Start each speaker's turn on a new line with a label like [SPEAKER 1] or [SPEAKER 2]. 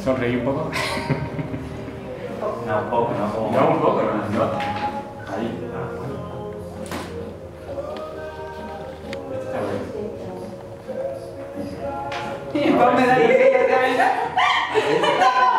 [SPEAKER 1] Sonreí un poco.
[SPEAKER 2] No, un poco, no como...
[SPEAKER 1] No, un poco, no.
[SPEAKER 2] Ahí.
[SPEAKER 3] Y después me da idea de